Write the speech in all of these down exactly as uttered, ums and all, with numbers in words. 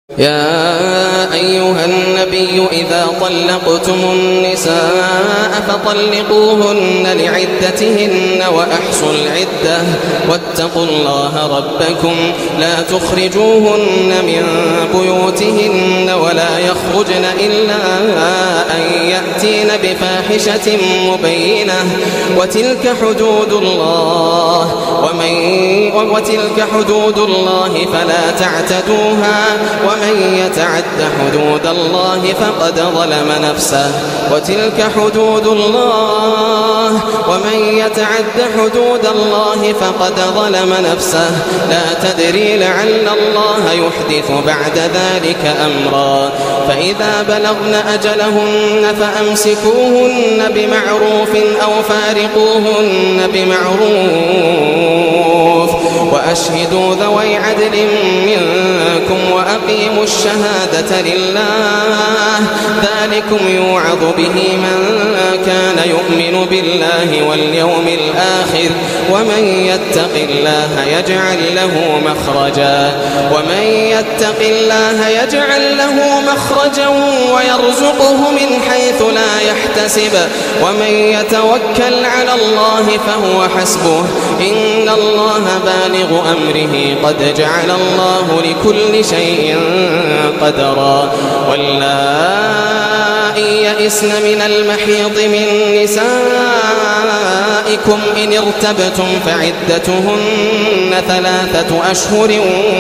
يا أيها النبي إذا طلقتم النساء فطلقوهن لعدتهن وأحصوا العدة واتقوا الله ربكم لا تخرجوهن من بيوتهن ولا يخرجن إلا أن يأتين بفاحشة مبينة وتلك حدود الله ومن وتلك حدود الله فلا تعتدوها ومن يتعد حدود الله فقد ظلم نفسه وتلك حدود الله ومن يتعد حدود الله فقد ظلم نفسه لا تدري لعل الله يحدث بعد ذلك أمرا فإذا بلغن أجلهن فأمسكوهن بمعروف أو فارقوهن بمعروف وأشهدوا ذوي عدل منكم وأقيموا الشهادة لله ذلكم يوعظ به من كان يؤمن بالله واليوم الآخر ومن يتق الله يجعل له مخرجا ومن يتق الله يجعل له مخرجا ويرزقه من حيث لا يحتسب ومن يتوكل على الله فهو حسبه إن الله بالغ أمره قد جعل الله لكل شيء قدرا واللائي يئسن من المحيض من نسائكم إن ارتبتم فعدتهن ثلاثة أشهر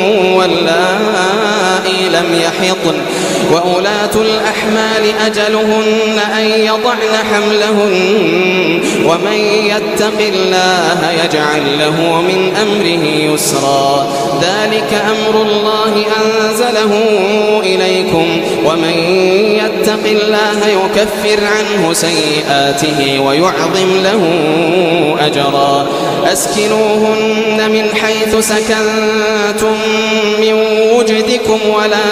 واللائي لم يحضن وأولاة الأحمال أجلهن أن يضعن حملهن ومن يتق الله يجعل له من أمره يسرا ذلك أمر الله أنزله إليكم ومن يتق الله يكفر عنه سيئاته ويعظم له أجرا أسكنوهن من حيث سكنتم من وجدكم ولا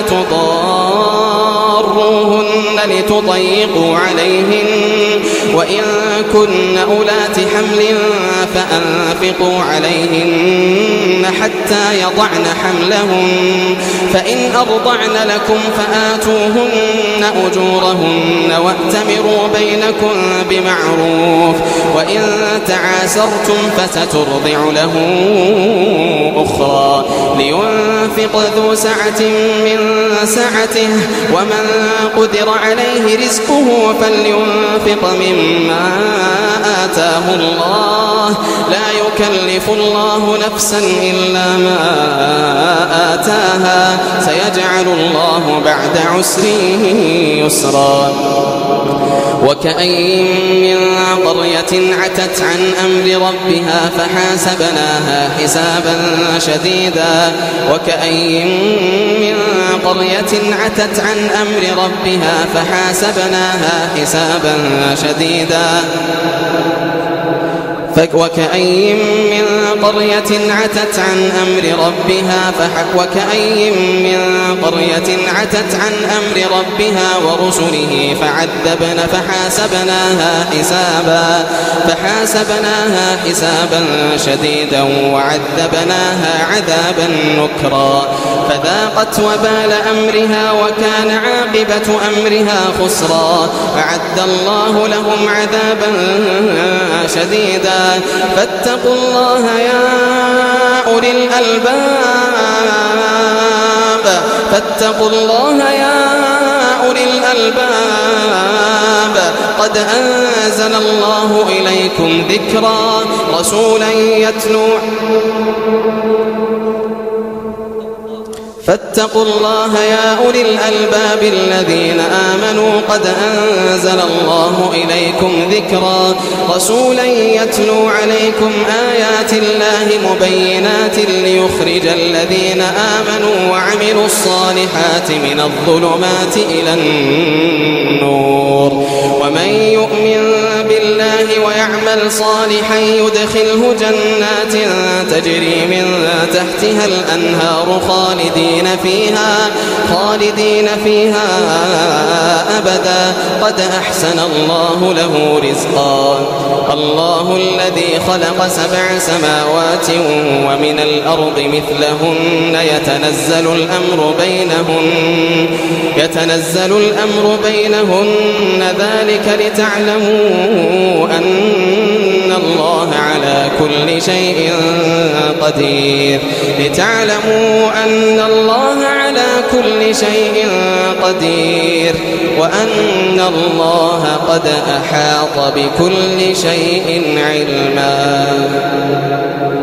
تضاروهن لتضيقوا عليهن وإن كن أولات حمل فأنفقوا عليهن حتى يضعن حملهن فإن أرضعن لكم فآتوهن أجورهن وأتمروا بينكم بمعروف وإن تعاسرتم فسترضع له أخرى لينفق ذو سعة من سعته ومن قدر عليه رزقه فلينفق مما آتاه الله لا يكلف الله نفسا إلا ما آتاها سيجعل الله بعد عسر يسرا وكأين من قرية عتت عن أمر ربها فحاسبناها حسابا شديدا وكأين من قرية عتت عن أمر ربها فحاسبناها حسابا شديدا وكأين من قرية عتت عن أمر ربها وكأين من قرية عتت عن أمر ربها ورسله فعذبنا فحاسبناها حسابا فحاسبناها حسابا شديدا وعذبناها عذابا نكرا فذاقت وبال أمرها وكان عاقبة أمرها خسرا أعد الله لهم عذابا شديدا فاتقوا الله يا أولي الألباب فاتقوا الله يا أولي الألباب قد أنزل الله إليكم ذكرا رسولا يتلو فاتقوا الله يا أولي الألباب الذين آمنوا قد أنزل الله إليكم ذكرا رسولا يتلو عليكم آيات الله مبينات ليخرج الذين آمنوا وعملوا الصالحات من الظلمات إلى النور ومن يؤمن بالله ويعمل صالحا يدخله جنات تجري من تحتها الأنهار خالدين فيها خالدين فيها أبدا قد أحسن الله له رزقا. الله الذي خلق سبع سماوات ومن الأرض مثلهن يتنزل الأمر بينهن يتنزل الأمر بينهن ذلك لتعلموا أن الله على كل شيء قدير لتعلموا أن الله على كل شيء قدير وأن الله قد أحاط بكل شيء علما.